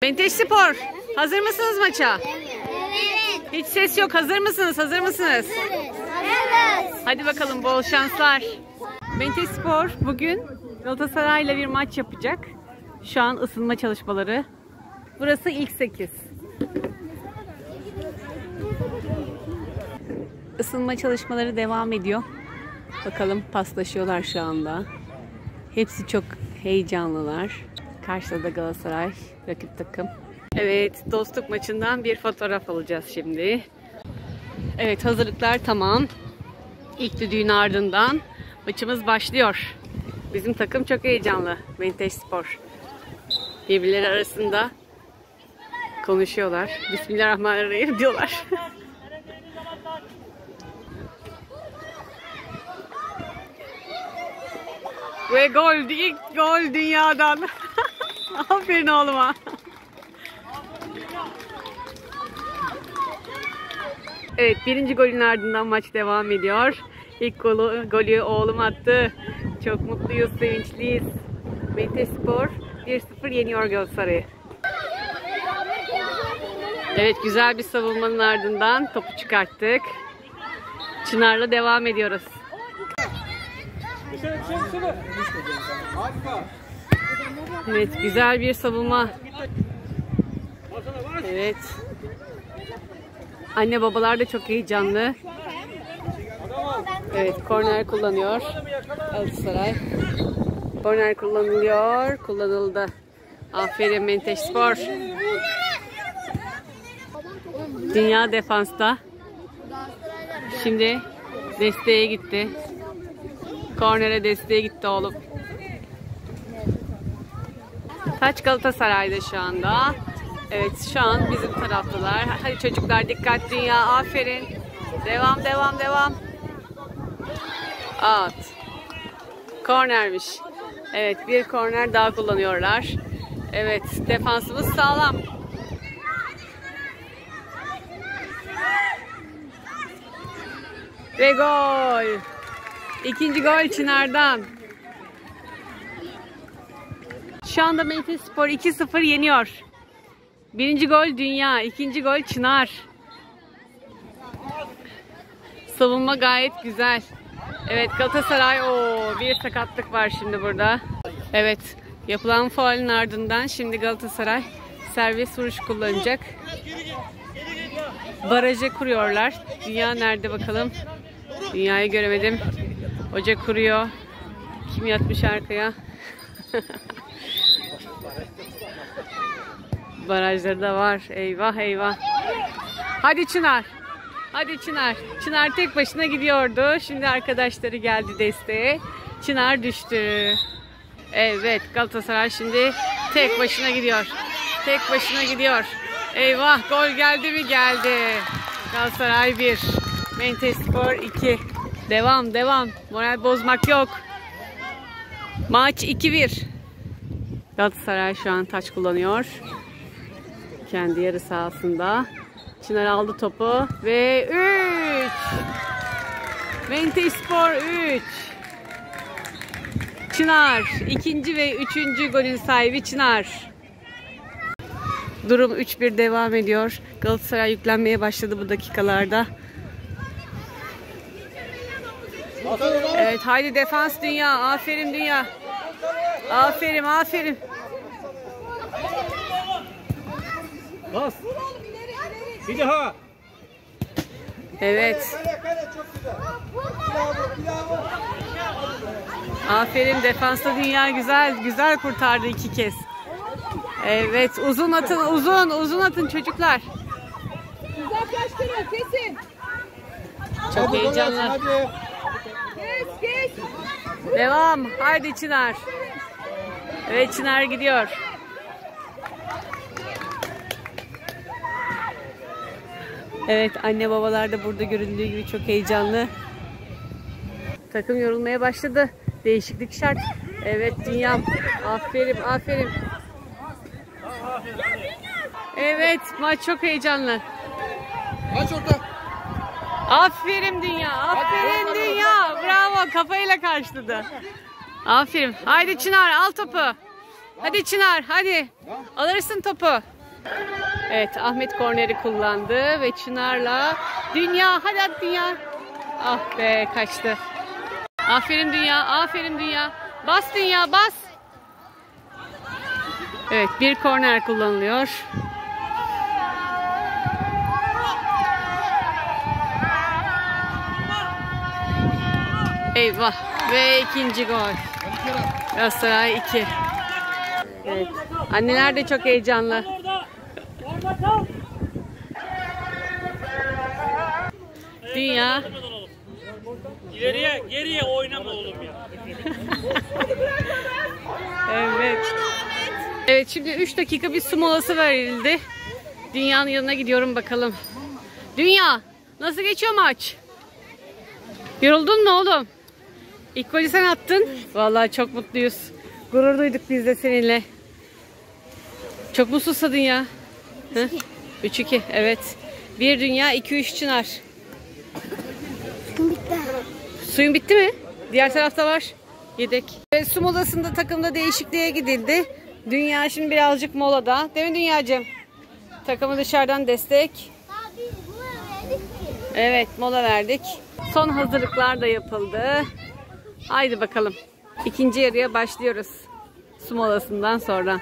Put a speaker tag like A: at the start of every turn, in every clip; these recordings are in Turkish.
A: Menteş Spor, hazır mısınız maça?
B: Evet.
A: Hiç ses yok. Hazır mısınız? Hazır mısınız?
B: Evet.
A: Hadi bakalım, bol şanslar. Menteş Spor bugün Galatasaray'la bir maç yapacak. Şu an ısınma çalışmaları. Burası ilk 8. Isınma çalışmaları devam ediyor. Bakalım, paslaşıyorlar şu anda. Hepsi çok heyecanlılar. Karşıda da Galatasaray, rakip takım. Evet, dostluk maçından bir fotoğraf alacağız şimdi. Evet, hazırlıklar tamam. İlk düdüğün ardından maçımız başlıyor. Bizim takım çok heyecanlı. Menteş Spor. Birbirleri arasında konuşuyorlar. Bismillahirrahmanirrahim diyorlar. Ve gol, ilk gol dünyadan. Aferin oğluma. Evet, birinci golün ardından maç devam ediyor. İlk golü oğlum attı. Çok mutluyuz, sevinçliyiz. Menteş Spor 1-0 yeniyor Galatasaray'ı. Evet, güzel bir savunmanın ardından topu çıkarttık. Çınar'la devam ediyoruz. Evet, güzel bir savunma. Evet. Anne babalar da çok heyecanlı. Evet, korner kullanıyor Galatasaray. Korner kullanılıyor. Kullanıldı. Aferin Menteş Spor. Dünya defansta. Şimdi desteğe gitti. Kornere desteğe gitti oğlum. Taç Galatasaray'da şu anda. Evet, şu an bizim taraftalar. Hadi çocuklar, dikkat dünya. Aferin. Devam, devam, devam. At. Kornermiş. Evet, bir korner daha kullanıyorlar. Evet, defansımız sağlam. Ve gol. İkinci gol Çınar'dan. Şu anda Menteş Spor 2-0 yeniyor. Birinci gol Dünya, ikinci gol Çınar. Savunma gayet güzel. Evet, Galatasaray, bir sakatlık var şimdi burada. Evet, yapılan faulün ardından şimdi Galatasaray serbest vuruş kullanacak. Barajı kuruyorlar. Dünya nerede bakalım? Dünyayı göremedim. Hoca kuruyor. Kim yatmış arkaya? Barajları da var. Eyvah eyvah. Hadi Çınar. Hadi Çınar. Çınar tek başına gidiyordu. Şimdi arkadaşları geldi desteğe. Çınar düştü. Evet, Galatasaray şimdi tek başına gidiyor. Tek başına gidiyor. Eyvah, gol geldi mi? Geldi. Galatasaray 1. Menteş Spor 2. Devam, devam. Moral bozmak yok. Maç 2-1. Galatasaray şu an taç kullanıyor. Kendi yarı sahasında. Çınar aldı topu ve 3. Menteş Spor 3. Çınar. İkinci ve üçüncü golün sahibi Çınar. Durum 3-1 devam ediyor. Galatasaray yüklenmeye başladı bu dakikalarda. Evet, haydi defans Dünya. Aferin Dünya. Aferin, aferin.
C: Bas. Bir daha.
A: Evet. Aferin, defansta Dünya güzel kurtardı 2 kez. Evet, uzun atın, uzun atın çocuklar.
B: Uzaklaştırın, kesin.
A: Çok heyecanlı.
B: Kes.
A: Devam. Haydi Çınar. Evet, Çınar gidiyor. Evet, anne babalar da burada görüldüğü gibi çok heyecanlı. Takım yorulmaya başladı. Değişiklik şart. Evet Dünyam. Aferin, aferin. Evet, maç çok heyecanlı.
C: Aç orta.
A: Aferin Dünya. Aferin Dünya. Bravo. Kafayla karşıladı. Aferin. Haydi Çınar, al topu. Hadi Çınar hadi. Alırsın topu. Evet Ahmet korneri kullandı ve Çınar'la Dünya. Hadi Dünya. Ah be kaçtı. Aferin Dünya. Aferin Dünya. Bas Dünya bas. Evet bir korner kullanılıyor. Eyvah ve ikinci gol. Galatasaray 2. Evet. Anneler de çok heyecanlı. Dünya.
D: İleriye, geriye oynama oğlum ya.
A: Evet. Evet şimdi 3 dakika bir su molası verildi. Dünya'nın yanına gidiyorum bakalım. Dünya nasıl geçiyor maç? Yoruldun mu oğlum? İlk golü sen attın. Vallahi çok mutluyuz. Gurur duyduk biz de seninle. Çok mu susadın ya? 3-2 evet. 1 Dünya 2-3 Çınar. Suyun bitti mi? Diğer tarafta var. Yedek. Su molasında takımda değişikliğe gidildi. Dünya şimdi birazcık molada. Değil mi Dünyacığım? Takımı dışarıdan destek. Evet mola verdik. Son hazırlıklar da yapıldı. Haydi bakalım. İkinci yarıya başlıyoruz. Su molasından sonra.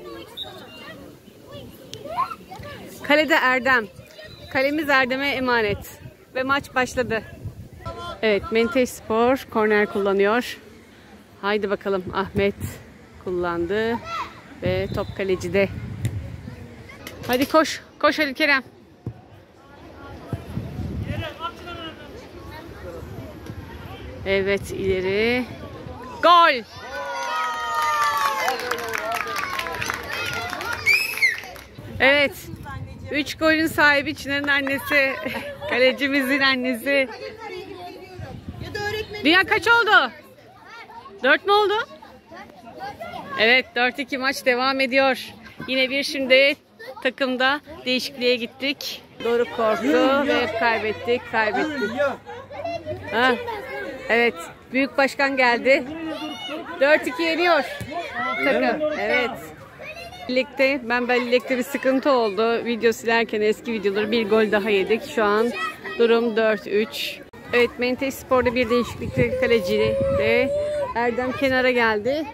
A: Kalede Erdem. Kalemiz Erdem'e emanet. Ve maç başladı. Evet Menteşspor korner kullanıyor. Haydi bakalım Ahmet kullandı. Ve top kalecide. Hadi koş. Koş Ali Kerem. Evet ileri. Gol. Evet. 3 golün sahibi Çınar'ın annesi. Kalecimizin annesi. Dünya kaç oldu? 4 mü oldu? Evet 4-2 maç devam ediyor. Yine bir şimdi takımda değişikliğe gittik. Doruk korktu ve hep kaybettik. Ha. Evet büyük başkan geldi. 4-2 yeniyor takım. Evet. Bellekte bir sıkıntı oldu. Video silerken eski videoları bir gol daha yedik. Şu an durum 4-3. Evet Menteşspor'da bir değişiklikte kaleci de Erdem kenara geldi.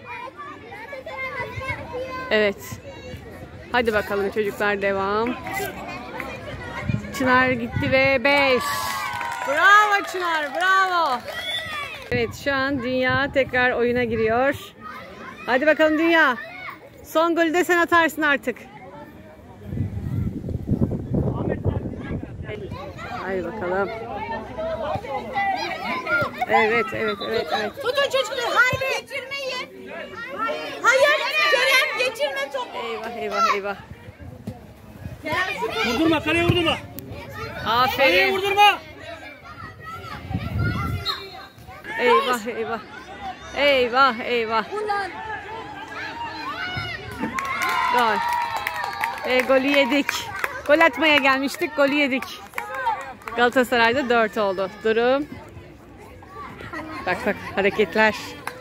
A: Evet. Hadi bakalım çocuklar devam. Çınar gitti ve 5. Bravo Çınar bravo. Evet şu an Dünya tekrar oyuna giriyor. Hadi bakalım Dünya. Son golü de sen atarsın artık. Hadi bakalım. Evet.
B: Tutun çocuklar. Hayır geçirmeyin. Hayır Kerem geçirme topu.
A: Eyvah.
D: Vurdurma, kaleye vurdurma. Kaleye
A: Aferin.
D: vurdurma.
A: Eyvah. Gol. Golü yedik. Gol atmaya gelmiştik, golü yedik. Galatasaray'da 4 oldu. Durum. Bak hareketler.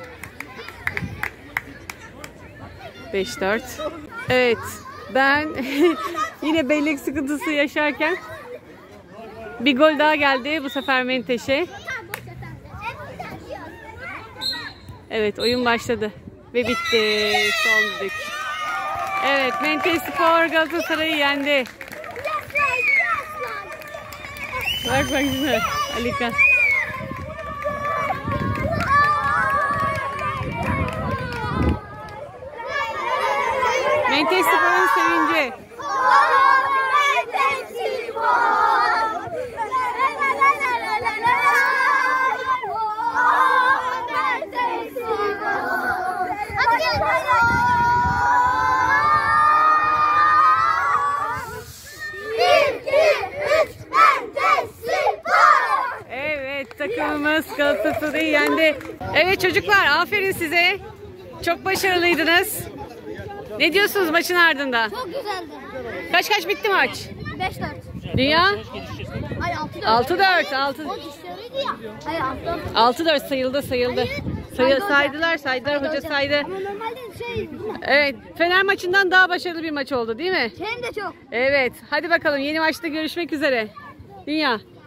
A: 5-4. Evet. Ben yine bellek sıkıntısı yaşarken bir gol daha geldi. Bu sefer Menteş'e. Evet oyun başladı. Ve bitti. Son düdük. Evet Menteşspor Galatasaray'ı yendi. Bak güzel. Alika. Menteşspor'un sevinci. Evet takımımız Galatasaray'ı yendi. Evet çocuklar aferin size. Çok başarılıydınız. Ne diyorsunuz maçın ardından?
B: Çok güzeldi.
A: Kaç bitti maç?
B: 5-4.
A: Dünya?
B: Hayır 6-4.
A: 6-4.
B: O dişleriydi ya. Hayır 6-4.
A: 6-4 sayıldı.
B: Hayır
A: Saydılar. Hoca saydı.
B: Ama normalde
A: Evet. Fener maçından daha başarılı bir maç oldu değil mi?
B: Hem de çok.
A: Evet. Hadi bakalım yeni maçta görüşmek üzere. Dünya.